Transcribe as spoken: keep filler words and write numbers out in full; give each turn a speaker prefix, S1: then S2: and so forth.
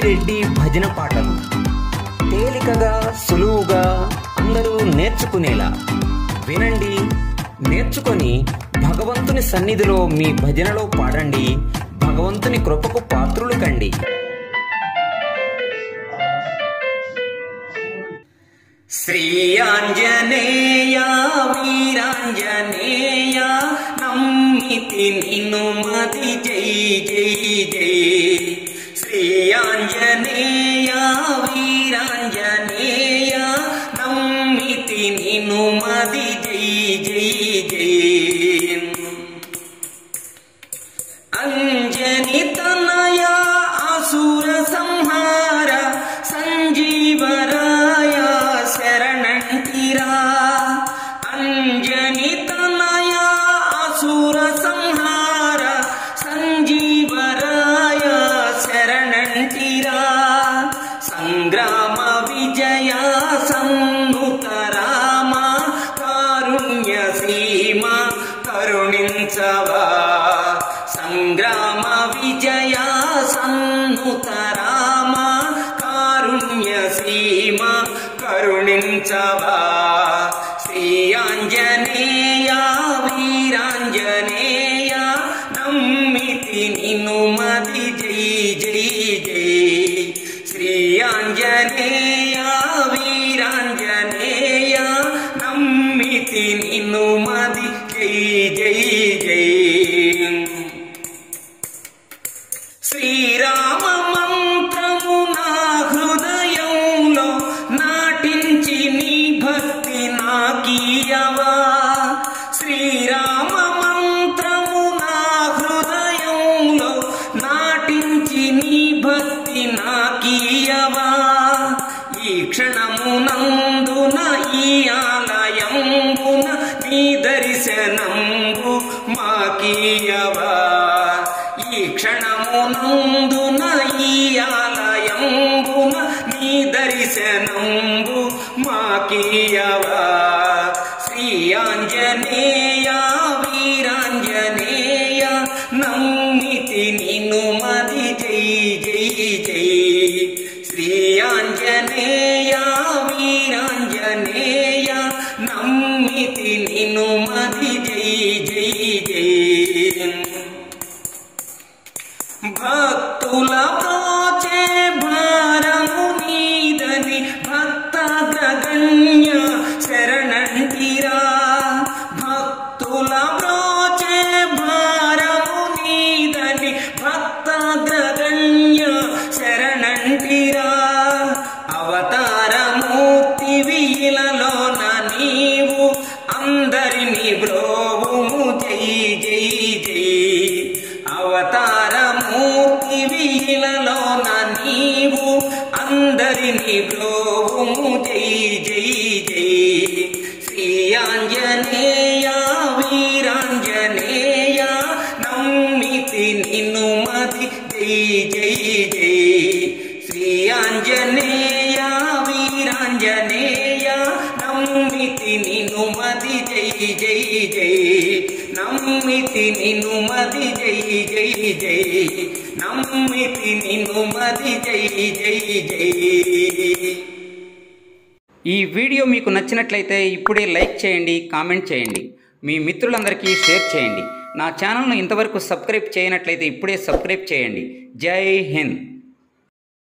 S1: రెడ్డి భజన పాటలు తేలికగా సులువుగా అందరూ నేర్చుకునేలా వినండి, నేర్చుకొని భగవంతుని సన్నిధిలో మీ భజనలో పాడండి. భగవంతుని కృపకు పాత్రులు కండి. శ్రీ ఆంజనేయ వీరాంజనేయ నమ్మితి నిన్ను మది జై జై జై. శ్రీ ఆంజనేయ వీరాంజనేయ నమ్మితి నిన్ను మది జై జై జై. అంజని తనయ అసుర సంహార సంజీవరాయ శరణంటిరా. అంజని తనయ అసుర సంహార సంజీవరాయ శరణంటిరా. సంగ్రామ విజయ సన్నుత రామ కారుణ్య సీమ కరుణించవా. సంగ్రామ విజయ సన్నుత రామ కారుణ్య సీమ కరుణించవా. శ్రీ ఆంజనేయ వీరాంజనేయ నమ్మితి నిన్ను మది జై జై జై. శ్రీ ఆంజనేయ వీరాంజనేయ నమ్మితి నిన్ను మది జై జై జై. శ్రీరామ మంత్రము నా హృదయంలో నాటించి నీ భక్తి నాకీయవా. శ్రీరామ మంత్రము నా హృదయంలో నాటించి నీ భక్తి నాకీయవా. ఈ క్షణమునందున ఈ ఆలయంబున నీ దర్శనంబు మాకీయవా. ఈ క్షణమునందున ఈ ఆలయంబున నీ దర్శనంబు మాకీయవా. శ్రీ ఆంజనేయ వీరాంజనేయ నమ్మితి నిన్ను మది జై జై జై. శ్రీ ఆంజనేయ వీరాంజనేయ నమ్మితి నిన్ను మది జై జై జై. భక్తుల ప్రోచే భారము నీదని భక్తాగ్రగణ్య శరణంటిరా. భక్తుల ప్రోచే భారము నీదని భక్తాగ్రగణ్య శరణంటిరా. అవతారమూర్తివి ఇలలోన నీవు అందరిని బ్రోవుము జై జై జై. అవతారమూర్తివి ఇలలోన నీవు అందరిని బ్రోవుము జై జై జై. శ్రీ ఆంజనేయ వీరాంజనేయ నమ్మితి నిన్ను మది జై జై జై. శ్రీ ఆంజనేయ వీరాంజనేయ నమ్మితి నిన్ను మది జై జై జై. నమ్మితి నిన్ను మది జై జై జై. నమ్మితి నిన్ను మది జై జై జై.
S2: ఈ వీడియో మీకు నచ్చినట్లయితే ఇప్పుడే లైక్ చేయండి, కామెంట్ చేయండి, మీ మిత్రులందరికీ షేర్ చేయండి. నా ఛానల్ను ఇంతవరకు సబ్స్క్రైబ్ చేయనట్లయితే ఇప్పుడే సబ్స్క్రైబ్ చేయండి. జై హింద్.